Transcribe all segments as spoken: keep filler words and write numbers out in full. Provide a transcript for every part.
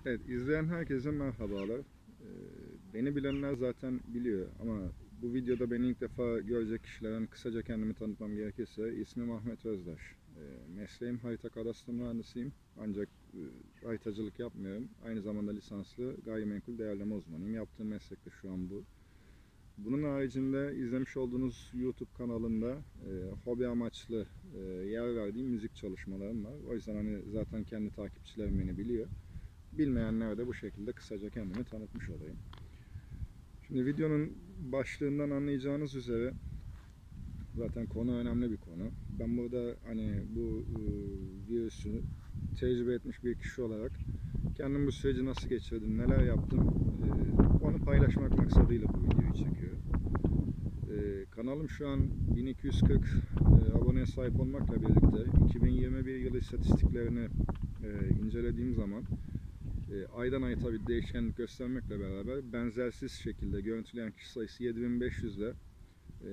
Evet, izleyen herkese merhabalar. Ee, Beni bilenler zaten biliyor ama bu videoda beni ilk defa görecek kişilerin kısaca kendimi tanıtmam gerekirse ismim Ahmet Özdaş. Ee, Mesleğim harita kadastro mühendisiyim ancak e, haritacılık yapmıyorum. Aynı zamanda lisanslı gayrimenkul değerleme uzmanıyım. Yaptığım meslek de şu an bu. Bunun haricinde izlemiş olduğunuz YouTube kanalında e, hobi amaçlı e, yer verdiğim müzik çalışmalarım var. O yüzden hani zaten kendi takipçilerim beni biliyor. Bilmeyenlere de bu şekilde kısaca kendimi tanıtmış olayım. Şimdi videonun başlığından anlayacağınız üzere zaten konu önemli bir konu. Ben burada hani bu e, virüsü tecrübe etmiş bir kişi olarak kendim bu süreci nasıl geçirdim, neler yaptım e, onu paylaşmak maksadıyla bu videoyu çekiyorum. E, kanalım şu an bin iki yüz kırk e, aboneye sahip olmakla birlikte iki bin yirmi bir yılı istatistiklerini e, incelediğim zaman E, aydan aya tabi değişkenlik göstermekle beraber benzersiz şekilde görüntüleyen kişi sayısı yedi bin beş yüz ile e,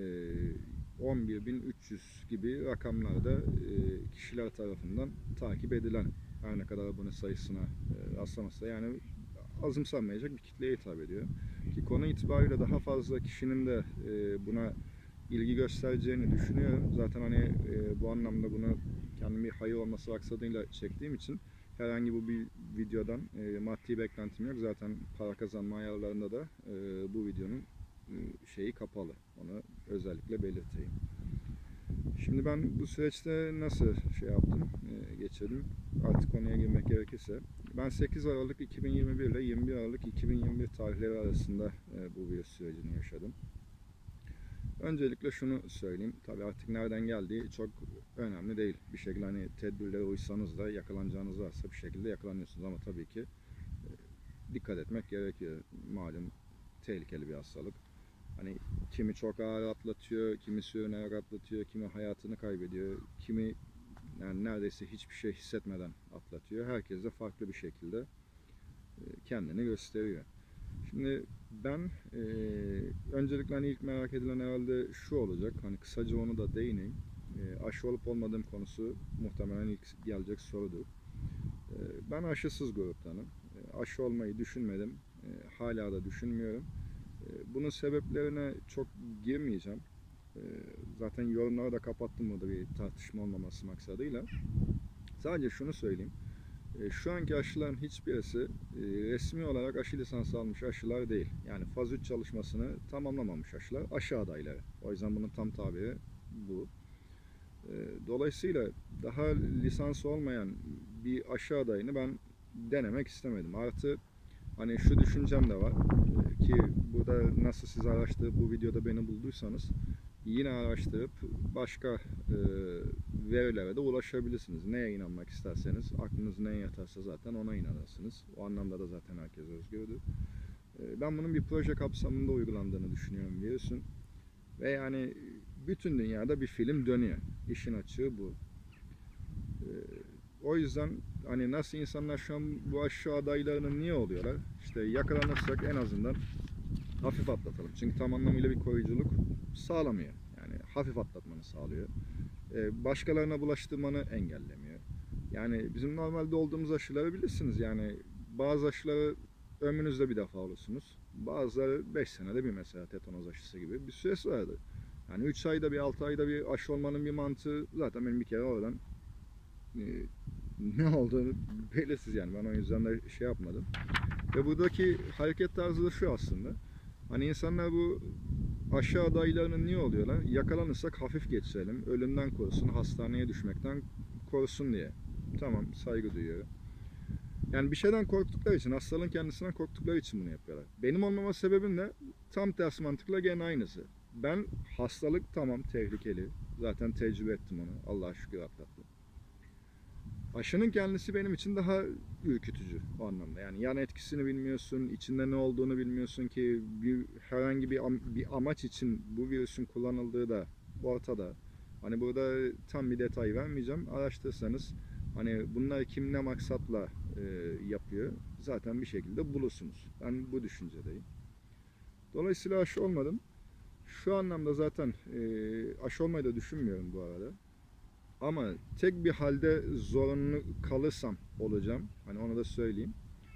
on bir bin üç yüz gibi rakamlarda e, kişiler tarafından takip edilen, her ne kadar abone sayısına e, rastlamasa yani azımsanmayacak bir kitleye hitap ediyor. Ki konu itibariyle daha fazla kişinin de e, buna ilgi göstereceğini düşünüyorum. Zaten hani e, bu anlamda bunu kendim bir hayır olması maksadıyla çektiğim için herhangi bu bir videodan e, maddi beklentim yok. Zaten para kazanma ayarlarında da e, bu videonun e, şeyi kapalı. Onu özellikle belirteyim. Şimdi ben bu süreçte nasıl şey yaptım, e, geçirdim. Artık konuya girmek gerekirse. Ben sekiz Aralık iki bin yirmi bir ile yirmi bir Aralık iki bin yirmi bir tarihleri arasında e, bu virüs sürecini yaşadım. Öncelikle şunu söyleyeyim. Tabii artık nereden geldiği çok önemli değil. Bir şekilde hani tedbirlere uysanız da yakalanacağınız varsa bir şekilde yakalanıyorsunuz. Ama tabii ki dikkat etmek gerekiyor. Malum tehlikeli bir hastalık. Hani kimi çok ağır atlatıyor, kimi sürünerek atlatıyor, kimi hayatını kaybediyor, kimi yani neredeyse hiçbir şey hissetmeden atlatıyor. Herkes de farklı bir şekilde kendini gösteriyor. Şimdi ben e, öncelikle hani ilk merak edilen herhalde şu olacak. Hani kısaca onu da değineyim. E, aşı olup olmadığım konusu muhtemelen ilk gelecek sorudur. E, ben aşısız gruptanım. E, aşı olmayı düşünmedim. E, hala da düşünmüyorum. E, bunun sebeplerine çok girmeyeceğim. E, zaten yorumları da kapattım burada bir tartışma olmaması maksadıyla. Sadece şunu söyleyeyim. E, Şu anki aşıların hiçbirisi e, resmi olarak aşı lisansı almış aşılar değil. Yani faz üç çalışmasını tamamlamamış aşılar, aşı adayları. O yüzden bunun tam tabiri bu. E, Dolayısıyla daha lisansı olmayan bir aşı adayını ben denemek istemedim. Artı hani şu düşüncem de var e, ki burada nasıl siz araştırıp bu videoda beni bulduysanız yine araştırıp başka e, verilere de ulaşabilirsiniz. Neye inanmak isterseniz, aklınız neye yatarsa zaten ona inanırsınız. O anlamda da zaten herkes özgürdür. E, ben bunun bir proje kapsamında uygulandığını düşünüyorum virüsün. Ve yani bütün dünyada bir film dönüyor. İşin açığı bu. E, O yüzden hani nasıl insanlar şu an bu aşı adaylarının niye oluyorlar? İşte yakalanırsak en azından hafif atlatalım. Çünkü tam anlamıyla bir koruyuculuk sağlamıyor. Yani hafif atlatmanı sağlıyor. Ee, başkalarına bulaştırmanı engellemiyor. Yani bizim normalde olduğumuz aşıları bilirsiniz. Yani bazı aşıları ömrünüzde bir defa olursunuz. Bazıları beş senede bir, mesela tetanoz aşısı gibi bir süresi vardı. Yani üç ayda bir, altı ayda bir aşı olmanın bir mantığı zaten benim bir kere oradan e, ne olduğunu belirsiz yani. Ben o yüzden de şey yapmadım. Ve buradaki hareket tarzı da şu aslında. Hani insanlar bu aşı adaylarının niye oluyorlar? Yakalanırsak hafif geçirelim, ölümden korusun, hastaneye düşmekten korusun diye. Tamam, saygı duyuyorum. Yani bir şeyden korktukları için, hastalığın kendisinden korktukları için bunu yapıyorlar. Benim olmama sebebim de tam ters mantıkla gene aynısı. Ben hastalık tamam tehlikeli. Zaten tecrübe ettim onu. Allah'a şükür atlattım. Aşının kendisi benim için daha ürkütücü o anlamda. Yani yan etkisini bilmiyorsun, içinde ne olduğunu bilmiyorsun ki bir herhangi bir am- bir amaç için bu virüsün kullanıldığı da ortada. Hani burada tam bir detay vermeyeceğim. Araştırırsanız hani bunlar kim ne maksatla e, yapıyor zaten bir şekilde bulursunuz. Ben bu düşüncedeyim. Dolayısıyla aşı olmadım. Şu anlamda zaten e, aşı olmayı da düşünmüyorum bu arada. Ama tek bir halde zorunlu kalırsam olacağım. Hani onu da söyleyeyim.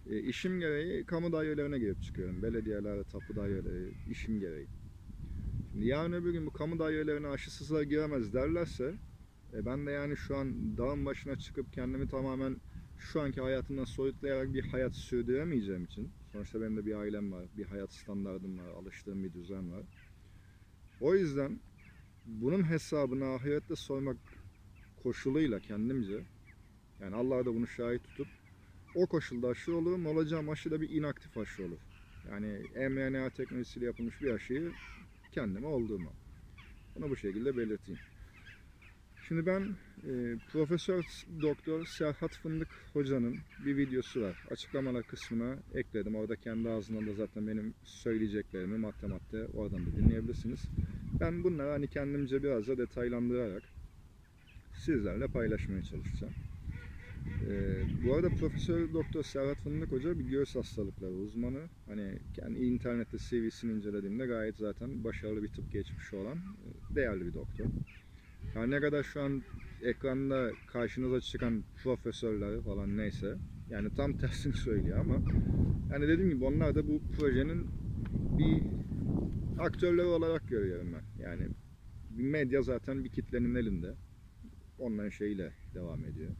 E, işim gereği kamu dairelerine girip çıkıyorum. Belediyelerde, tapu daireleri, işim gereği. Şimdi yarın öbür gün bu kamu dairelerine aşısızlar giremez derlerse e, ben de yani şu an dağın başına çıkıp kendimi tamamen şu anki hayatımdan soyutlayarak bir hayat sürdüremeyeceğim için, sonuçta benim de bir ailem var, bir hayat standardım var, alıştığım bir düzen var. O yüzden bunun hesabını ahirette sormak koşuluyla kendimce, yani Allah da bunu şahit tutup o koşulda aşı olurum, olacağım aşı da bir inaktif aşı olur. Yani M R N A teknolojisiyle yapılmış bir aşıyı kendime olduğuma. Bunu bu şekilde belirteyim. Şimdi ben e, Profesör Doktor Serhat Fındık Hoca'nın bir videosu var. Açıklamalar kısmına ekledim. Orada kendi ağzından da zaten benim söyleyeceklerimi madde madde oradan da dinleyebilirsiniz. Ben bunları hani kendimce biraz da detaylandırarak sizlerle paylaşmaya çalışacağım. Ee, bu arada Profesör Doktor Serhat Fındık Hoca bir göğüs hastalıkları uzmanı. Hani kendi internette C V'sini incelediğimde gayet zaten başarılı bir tıp geçmişi olan değerli bir doktor. Yani ne kadar şu an ekranda karşınıza çıkan profesörler falan neyse, yani tam tersini söylüyor ama yani dediğim gibi onlar da bu projenin bir aktörleri olarak görüyorum ben. Yani bir medya zaten bir kitlenin elinde. Onların şeyiyle devam ediyor.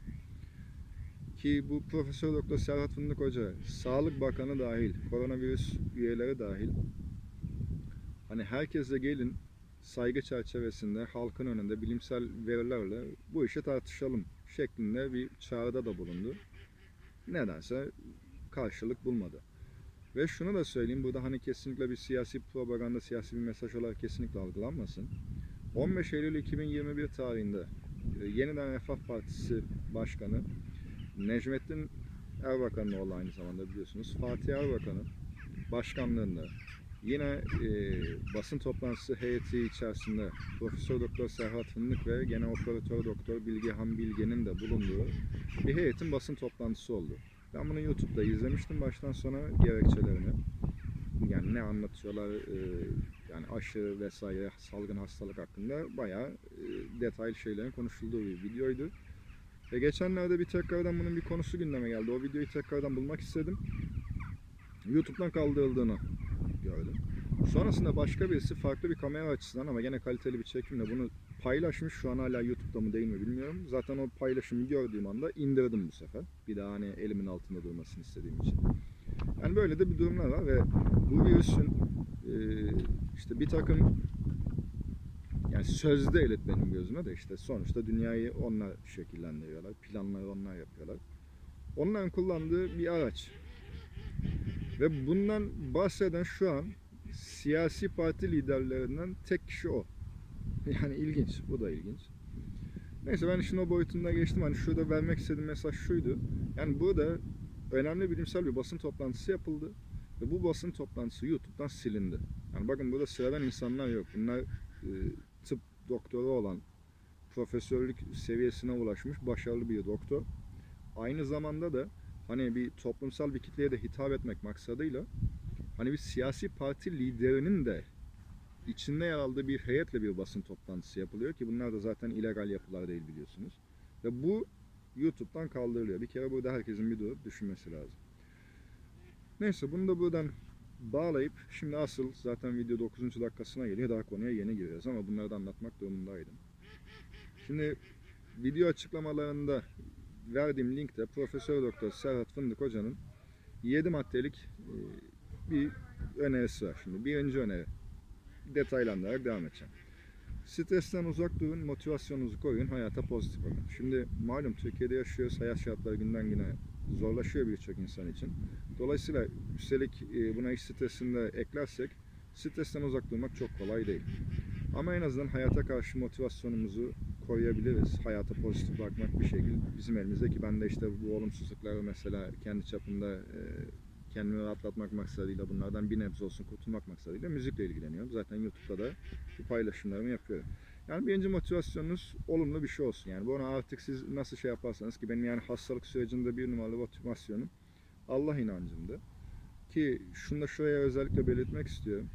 Ki bu Profesör Doktor Serhat Fındık Hoca, Sağlık Bakanı dahil, koronavirüs üyeleri dahil, hani herkese gelin saygı çerçevesinde halkın önünde bilimsel verilerle bu işi tartışalım şeklinde bir çağrıda da bulundu. Nedense karşılık bulmadı. Ve şunu da söyleyeyim, burada hani kesinlikle bir siyasi propaganda, siyasi bir mesaj olarak kesinlikle algılanmasın. on beş Eylül iki bin yirmi bir tarihinde Yeniden Refah Partisi Başkanı Necmettin Erbakan'ın oğlu, aynı zamanda biliyorsunuz, Fatih Erbakan'ın başkanlığında yine e, basın toplantısı heyeti içerisinde Profesör Doktor Serhat Fındık ve Genel Operatör Doktor Bilgehan Bilge'nin de bulunduğu bir heyetin basın toplantısı oldu. Ben bunu YouTube'da izlemiştim baştan sona gerekçelerini. Yani ne anlatıyorlar, e, yani aşı vesaire, salgın hastalık hakkında bayağı e, detaylı şeylerin konuşulduğu bir videoydu. Ve geçenlerde bir tekrardan bunun bir konusu gündeme geldi. O videoyu tekrardan bulmak istedim. YouTube'dan kaldırıldığını gördüm. Sonrasında başka birisi farklı bir kamera açısından ama gene kaliteli bir çekimle bunu paylaşmış. Şu an hala YouTube'da mı değil mi bilmiyorum. Zaten o paylaşımı gördüğüm anda indirdim bu sefer. Bir daha hani elimin altında durmasını istediğim için. Yani böyle de bir durumlar var ve bu virüsün e, işte bir takım, yani sözde elit benim gözüme de, işte sonuçta dünyayı onlar şekillendiriyorlar, planları onlar yapıyorlar. Onların kullandığı bir araç. Ve bundan bahseden şu an siyasi parti liderlerinden tek kişi o. Yani ilginç, bu da ilginç. Neyse, ben işin o boyutunda geçtim. Hani şurada vermek istediğim mesaj şuydu. Yani burada önemli bilimsel bir basın toplantısı yapıldı. Ve bu basın toplantısı YouTube'dan silindi. Yani bakın, burada sıradan insanlar yok. Bunlar e, tıp doktoru olan, profesörlük seviyesine ulaşmış başarılı bir doktor. Aynı zamanda da hani bir toplumsal bir kitleye de hitap etmek maksadıyla hani bir siyasi parti liderinin de içinde yer aldığı bir heyetle bir basın toplantısı yapılıyor ki bunlar da zaten illegal yapılar değil, biliyorsunuz. Ve bu YouTube'dan kaldırılıyor. Bir kere burada herkesin bir durup düşünmesi lazım. Neyse, bunu da buradan bağlayıp şimdi asıl zaten video dokuzuncu dakikasına geliyor. Daha konuya yeni giriyoruz ama bunları da anlatmak durumundaydım. Şimdi video açıklamalarında verdiğim linkte Profesör Doktor Serhat Fındık Hoca'nın yedi maddelik bir önerisi var. Şimdi birinci öneri, detaylandırarak devam edeceğim. Stresten uzak durun, motivasyonunuzu koruyun, hayata pozitif bakın. Şimdi malum Türkiye'de yaşıyoruz, hayat şartları günden güne zorlaşıyor birçok insan için. Dolayısıyla üstelik buna iş stresini de eklersek stresten uzak durmak çok kolay değil. Ama en azından hayata karşı motivasyonumuzu koruyabiliriz. Hayata pozitif bakmak bir şekilde bizim elimizde, ki ben de işte bu olumsuzlukları mesela kendi çapımda kendimi rahatlatmak maksadıyla, bunlardan bir nebze olsun kurtulmak maksadıyla müzikle ilgileniyorum. Zaten YouTube'da da bu paylaşımlarımı yapıyorum. Yani birinci motivasyonunuz olumlu bir şey olsun. Yani bunu artık siz nasıl şey yaparsanız, ki benim yani hastalık sürecinde bir numaralı motivasyonum Allah inancımdı. Ki şunu da şuraya özellikle belirtmek istiyorum.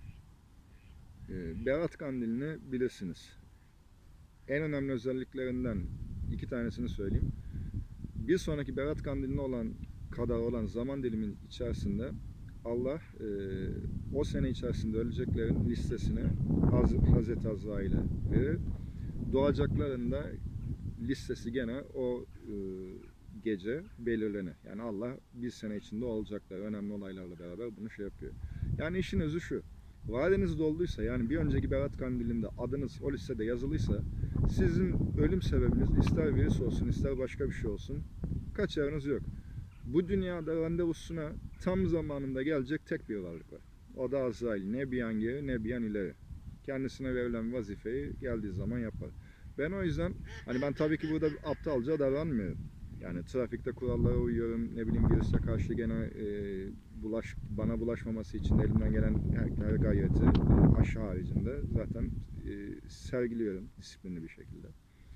Berat Kandili'ni bilirsiniz. En önemli özelliklerinden iki tanesini söyleyeyim. Bir sonraki Berat Kandili'ne olan kadar olan zaman diliminin içerisinde Allah e, o sene içerisinde öleceklerin listesini Haz Hazreti Azrail'e verir. Doğacakların da listesi gene o e, gece belirlenir. Yani Allah bir sene içinde olacaklar önemli olaylarla beraber bunu şey yapıyor. Yani işin özü şu. Vadeniz dolduysa, yani bir önceki Berat Kandili'nde adınız o listede yazılıysa, sizin ölüm sebebiniz ister virüs olsun ister başka bir şey olsun kaçarınız yok. Bu dünyada randevusuna tam zamanında gelecek tek bir varlık var. O da Azrail. Ne bir yan geri ne bir yan ileri. Kendisine verilen vazifeyi geldiği zaman yapar. Ben o yüzden hani ben tabii ki burada aptalca davranmıyorum. Yani trafikte kurallara uyuyorum. Ne bileyim virüse karşı gene e, bulaş bana bulaşmaması için elimden gelen her, her gayreti e, aşı haricinde zaten e, sergiliyorum disiplinli bir şekilde.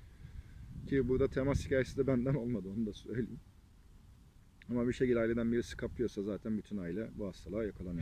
Ki burada temas hikayesi de benden olmadı, onu da söyleyeyim. Ama bir şekilde aileden birisi kapıyorsa zaten bütün aile bu hastalığa yakalanıyor.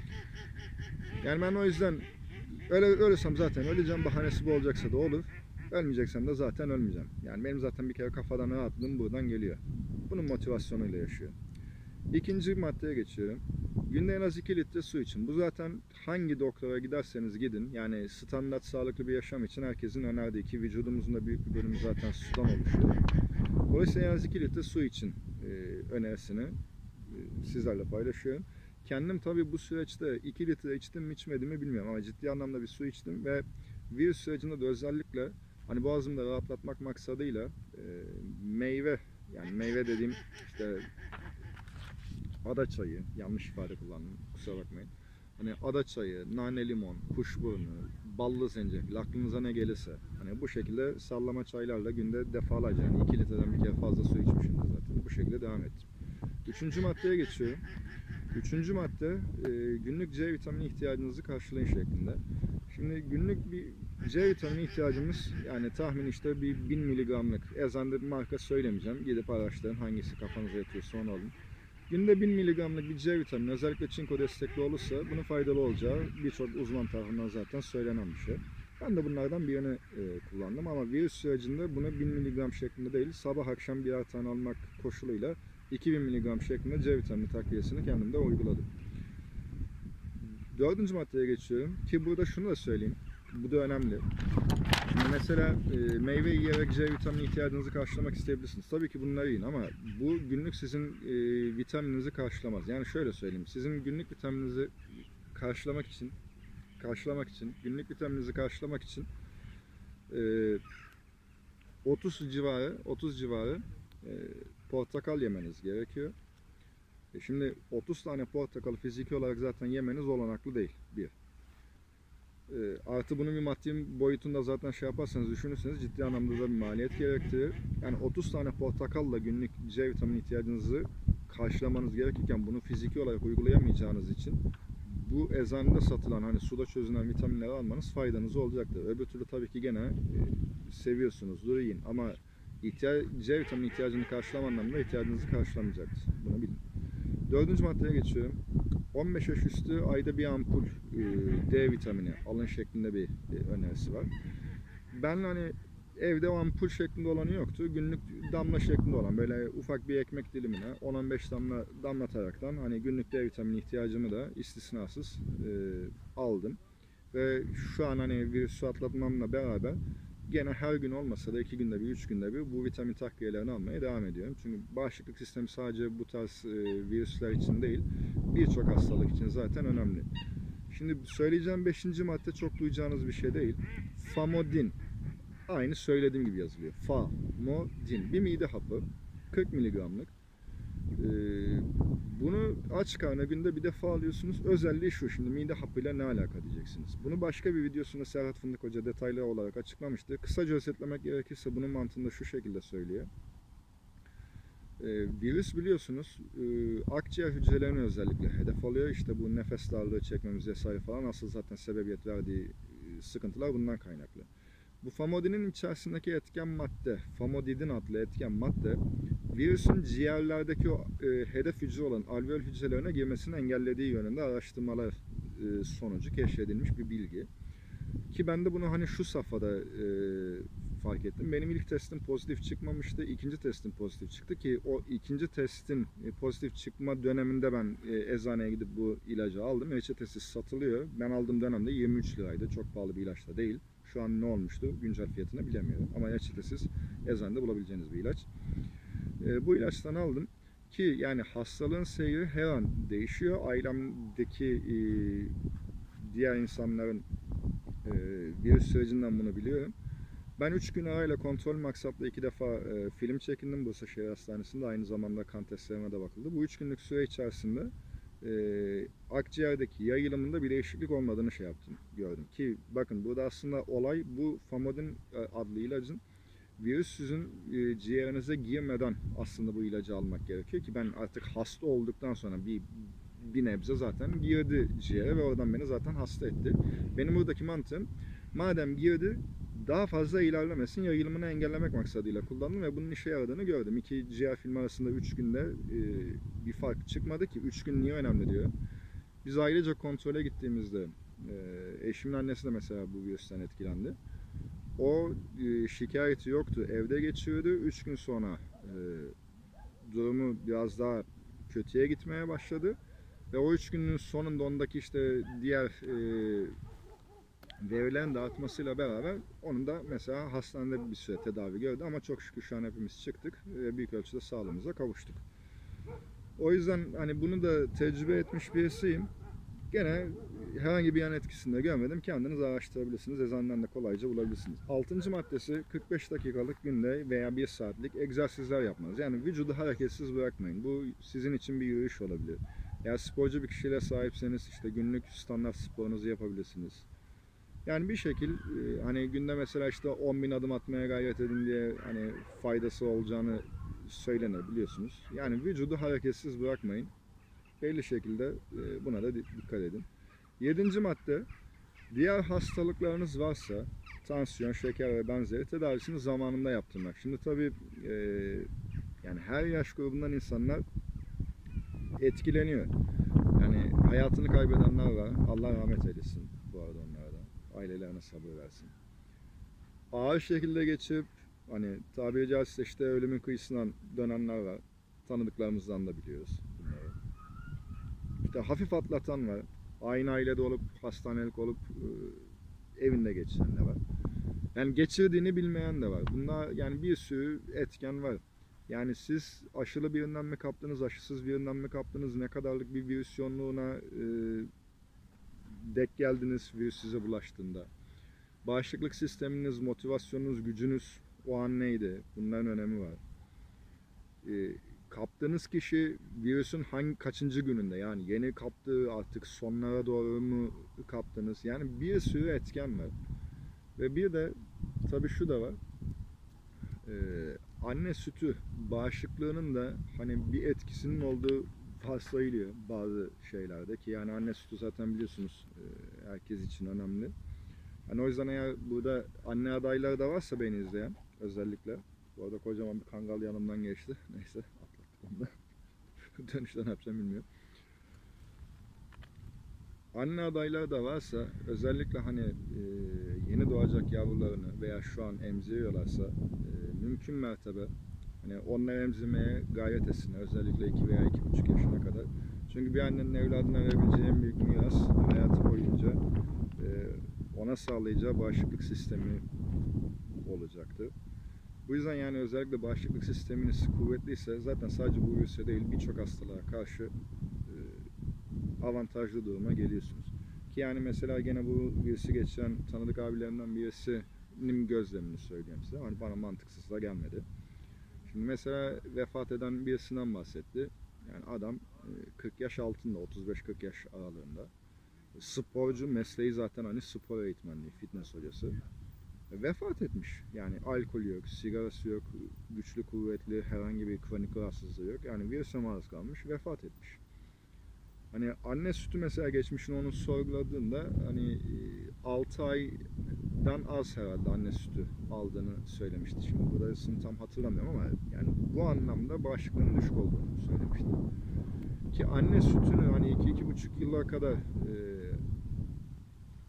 Yani ben o yüzden öyle ölürsem zaten öleceğim, bahanesi bu olacaksa da olur. Ölmeyeceksem de zaten ölmeyeceğim. Yani benim zaten bir kere kafadan rahatlığım buradan geliyor. Bunun motivasyonuyla yaşıyorum. İkinci maddeye geçiyorum. Günde en az iki litre su için. Bu zaten hangi doktora giderseniz gidin. Yani standart sağlıklı bir yaşam için herkesin önerdiği, ki vücudumuzun da büyük bir bölümü zaten sudan oluşuyor. Dolayısıyla en az iki litre su için e, önerisini e, sizlerle paylaşıyorum. Kendim tabii bu süreçte iki litre içtim mi içmedim mi bilmiyorum ama ciddi anlamda bir su içtim ve virüs sürecinde de özellikle hani boğazımda rahatlatmak maksadıyla e, meyve, yani meyve dediğim işte ada çayı, yanlış ifade kullandım kusura bakmayın. Hani ada çayı, nane limon, kuşburnu, ballı zencefil, aklınıza ne gelirse. Hani bu şekilde sallama çaylarla günde defalarca, yani iki litreden bir kere fazla su içmişimdir zaten. Bu şekilde devam ettim. Üçüncü maddeye geçiyorum. Üçüncü madde e, günlük C vitamini ihtiyacınızı karşılayın şeklinde. Şimdi günlük bir C vitamini ihtiyacımız yani tahmin işte bir bin miligramlık. Ezanda bir marka söylemeyeceğim. Gidip araştırın, hangisi kafanıza yatıyorsa onu alın. Günde bin miligramlık bir C vitamini özellikle çinko destekli olursa bunun faydalı olacağı birçok uzman tarafından zaten söylenen bir şey. Ben de bunlardan birini e, kullandım ama virüs sürecinde bunu bin miligram şeklinde değil, sabah akşam birer tane almak koşuluyla iki bin miligram şeklinde C vitamini takviyesini kendimde uyguladım. Dördüncü maddeye geçiyorum ki burada şunu da söyleyeyim. Bu da önemli. Şimdi mesela e, meyve yiyerek C vitamini ihtiyacınızı karşılamak isteyebilirsiniz. Tabii ki bunları yiyin ama bu günlük sizin e, vitamininizi karşılamaz. Yani şöyle söyleyeyim. Sizin günlük vitamininizi karşılamak için karşılamak için, günlük vitamininizi karşılamak için e, otuz civarı otuz civarı e, portakal yemeniz gerekiyor. E şimdi otuz tane portakalı fiziki olarak zaten yemeniz olanaklı değil. Bir. E, artı bunun bir maddi boyutunda zaten şey yaparsanız, düşünürseniz ciddi anlamda da bir maliyet gerektirir. Yani otuz tane portakalla günlük C vitamini ihtiyacınızı karşılamanız gerekirken bunu fiziki olarak uygulayamayacağınız için bu eczanede satılan hani suda çözünen vitaminleri almanız faydanız olacaktır. Öbür türlü tabii ki gene e, seviyorsunuzdur, yiyin ama C vitamini ihtiyacını karşılama anlamında ihtiyacınızı karşılamayacaktır. Bunu bilin. Dördüncü maddeye geçiyorum. on beş yaş üstü ayda bir ampul e, D vitamini alın şeklinde bir e, önerisi var. Ben hani evde o ampul şeklinde olanı yoktu. Günlük damla şeklinde olan böyle ufak bir ekmek dilimine on on beş damla damlataraktan hani günlük D vitamini ihtiyacımı da istisnasız e, aldım. Ve şu an hani virüsü atlatmamla beraber gene her gün olmasa da iki günde bir, üç günde bir bu vitamin takviyelerini almaya devam ediyorum. Çünkü bağışıklık sistemi sadece bu tarz e, virüsler için değil, birçok hastalık için zaten önemli. Şimdi söyleyeceğim beşinci madde çok duyacağınız bir şey değil. Famodin. Aynı söylediğim gibi yazılıyor. Famodin. Bir mide hapı. kırk miligramlık. Ee, bunu aç karnına günde bir defa alıyorsunuz. Özelliği şu. Şimdi mide hapıyla ne alaka diyeceksiniz. Bunu başka bir videosunda Serhat Fındık Hoca detaylı olarak açıklamıştı. Kısaca özetlemek gerekirse bunun mantığını şu şekilde söylüyor. Ee, virüs biliyorsunuz e, akciğer hücrelerini özellikle hedef alıyor. İşte bu nefes darlığı çekmemiz vesaire falan asıl zaten sebebiyet verdiği e, sıkıntılar bundan kaynaklı. Bu famodinin içerisindeki etken madde, famodidin adlı etken madde, virüsün ciğerlerdeki o e, hedef hücre olan alveol hücrelerine girmesini engellediği yönünde araştırmalar e, sonucu keşfedilmiş bir bilgi. Ki ben de bunu hani şu safhada e, fark ettim. Benim ilk testim pozitif çıkmamıştı. İkinci testim pozitif çıktı ki o ikinci testin pozitif çıkma döneminde ben eczaneye gidip bu ilacı aldım. Reçetesiz satılıyor. Ben aldığım dönemde yirmi üç liraydı. Çok pahalı bir ilaç da değil. Şu an ne olmuştu? Güncel fiyatını bilemiyorum. Ama reçetesiz eczanede bulabileceğiniz bir ilaç. Bu ilaçtan aldım. Ki yani hastalığın seyri her an değişiyor. Ailemdeki diğer insanların virüs sürecinden bunu biliyorum. Ben üç gün arayla kontrol maksatlı iki defa e, film çekindim Bursa Şehir Hastanesi'nde. Aynı zamanda kan testlerime de bakıldı. Bu üç günlük süre içerisinde e, akciğerdeki yayılımında bir değişiklik olmadığını şey yaptım, gördüm. Ki bakın burada aslında olay bu Famodin adlı ilacın virüs sizin e, ciğerinize girmeden aslında bu ilacı almak gerekiyor ki ben artık hasta olduktan sonra bir bir nebze zaten girdi ciğere ve oradan beni zaten hasta etti. Benim buradaki mantığım madem girdi daha fazla ilerlemesin, yayılımını engellemek maksadıyla kullandım ve bunun işe yaradığını gördüm. İki ciğer filmi arasında üç günde e, bir fark çıkmadı ki. üç gün niye önemli diyor. Biz ailece kontrole gittiğimizde e, eşimin annesi de mesela bu virüsten etkilendi. O e, şikayeti yoktu. Evde geçiriyordu. üç gün sonra e, durumu biraz daha kötüye gitmeye başladı. Ve o üç günün sonunda ondaki işte diğer e, verilerin de artmasıyla beraber onun da mesela hastanede bir süre tedavi gördü ama çok şükür şu an hepimiz çıktık ve büyük ölçüde sağlığımıza kavuştuk. O yüzden hani bunu da tecrübe etmiş birisiyim. Gene herhangi bir yan etkisini de görmedim. Kendiniz araştırabilirsiniz. Eczaneden de kolayca bulabilirsiniz. Altıncı maddesi kırk beş dakikalık günde veya bir saatlik egzersizler yapmanız. Yani vücudu hareketsiz bırakmayın. Bu sizin için bir yürüyüş olabilir. Eğer sporcu bir kişiliğe sahipseniz işte günlük standart sporunuzu yapabilirsiniz. Yani bir şekil hani günde mesela işte on bin adım atmaya gayret edin diye hani faydası olacağını söylenir biliyorsunuz. Yani vücudu hareketsiz bırakmayın. Belli şekilde buna da dikkat edin. Yedinci madde, diğer hastalıklarınız varsa tansiyon, şeker ve benzeri tedavisini zamanında yaptırmak. Şimdi tabii yani her yaş grubundan insanlar etkileniyor. Yani hayatını kaybedenler var. Allah rahmet eylesin bu arada onlara da. Ailelerine sabır versin. Ağır şekilde geçip hani tabiri caizse işte ölümün kıyısından dönenler var. Tanıdıklarımızdan da biliyoruz bunları. İşte hafif atlatan var. Aynı ailede olup hastanelik olup evinde geçiren de var. Yani geçirdiğini bilmeyen de var. Bunlar yani bir sürü etken var. Yani siz aşılı birinden mi kaptınız, aşısız birinden mi kaptınız, ne kadarlık bir virüs yoğunluğuna e, denk geldiniz virüs size bulaştığında. Bağışıklık sisteminiz, motivasyonunuz, gücünüz o an neydi? Bunların önemi var. E, kaptığınız kişi virüsün hangi kaçıncı gününde? Yani yeni kaptığı artık sonlara doğru mu kaptınız? Yani bir sürü etken var. Ve bir de tabii şu da var. E, anne sütü bağışıklığının da hani bir etkisinin olduğu varsayılıyor bazı şeylerde ki yani anne sütü zaten biliyorsunuz herkes için önemli. Yani o yüzden eğer burada anne adayları da varsa beni izleyen özellikle, bu arada kocaman bir kangal yanımdan geçti. Neyse atlattık onu da. Dönüşte ne yapacağım bilmiyorum. Anne adayları da varsa özellikle hani e, yeni doğacak yavrularını veya şu an emziriyorlarsa e, mümkün mertebe hani onları emzirmeye gayret etsinler. Özellikle iki veya iki buçuk yaşına kadar. Çünkü bir annenin evladına verebileceği en büyük miras hayatı boyunca e, ona sağlayacağı bağışıklık sistemi olacaktır. Bu yüzden yani özellikle bağışıklık sisteminiz kuvvetliyse zaten sadece bu virüse değil birçok hastalığa karşı e, avantajlı duruma geliyorsunuz. Ki yani mesela gene bu virüsü geçiren tanıdık abilerimden birisinin gözlemini söyleyeyim size. Hani bana mantıksız da gelmedi. Şimdi mesela vefat eden birisinden bahsetti. Yani adam kırk yaş altında, otuz beş kırk yaş aralığında. Sporcu, mesleği zaten hani spor eğitmenliği, fitness hocası. Vefat etmiş. Yani alkol yok, sigarası yok, güçlü kuvvetli herhangi bir kronik rahatsızlığı yok. Yani virüse maruz kalmış, vefat etmiş. Hani anne sütü mesela geçmişini onu sorguladığında hani altı aydan az herhalde anne sütü aldığını söylemişti. Şimdi burasını tam hatırlamıyorum ama yani bu anlamda bağışıklığının düşük olduğunu söylemişti. Ki anne sütünü hani iki iki buçuk yıla kadar e,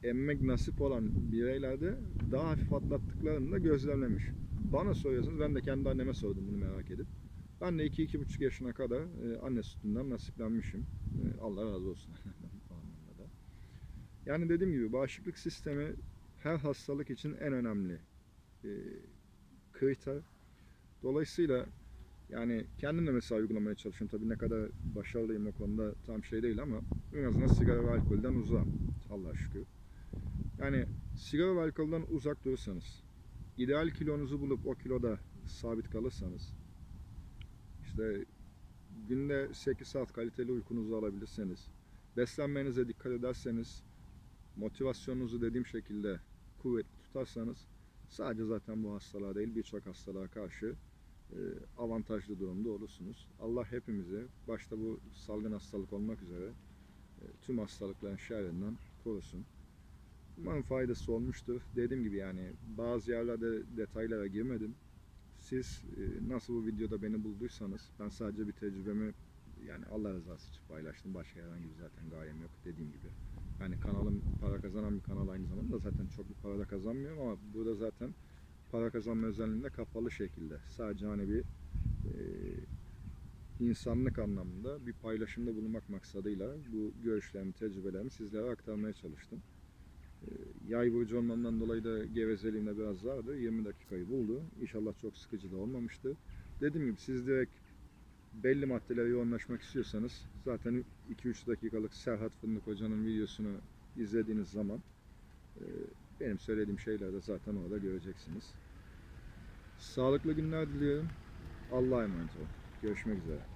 emmek nasip olan bireylerde daha hafif atlattıklarını da gözlemlemiş. Bana soruyorsanız ben de kendi anneme sordum bunu merak edip. Ben de iki iki buçuk yaşına kadar e, anne sütünden nasiplenmişim. E, Allah razı olsun bu anlamda da. Yani dediğim gibi bağışıklık sistemi her hastalık için en önemli e, kriter. Dolayısıyla yani kendim de mesela uygulamaya çalışıyorum. Tabii ne kadar başarılıyım o konuda tam şey değil ama en azından sigara ve alkolden uzağım. Allah'a şükür. Yani sigara ve alkolden uzak durursanız, ideal kilonuzu bulup o kiloda sabit kalırsanız, işte günde sekiz saat kaliteli uykunuzu alabilirseniz, beslenmenize dikkat ederseniz, motivasyonunuzu dediğim şekilde kuvvetli tutarsanız, sadece zaten bu hastalığa değil birçok hastalığa karşı e, avantajlı durumda olursunuz. Allah hepimizi, başta bu salgın hastalık olmak üzere e, tüm hastalıkların şerrinden korusun. Umarım faydası olmuştur. Dediğim gibi yani bazı yerlerde detaylara girmedim. Siz e, nasıl bu videoda beni bulduysanız ben sadece bir tecrübemi yani Allah rızası için paylaştım. Başka herhangi bir zaten gayem yok dediğim gibi. Yani kanalım para kazanan bir kanal aynı zamanda zaten çok bir para da kazanmıyorum ama burada zaten para kazanma özelliğinde kapalı şekilde sadece hani bir e, insanlık anlamında bir paylaşımda bulunmak maksadıyla bu görüşlerimi, tecrübelerimi sizlere aktarmaya çalıştım. Yay burcu olmamdan dolayı da gevezeliğimde biraz vardı. yirmi dakikayı buldu. İnşallah çok sıkıcı da olmamıştı. Dediğim gibi siz direkt belli maddelere yoğunlaşmak istiyorsanız zaten iki üç dakikalık Serhat Fındık Hoca'nın videosunu izlediğiniz zaman benim söylediğim şeyleri de zaten orada göreceksiniz. Sağlıklı günler diliyorum. Allah'a emanet olun. Görüşmek üzere.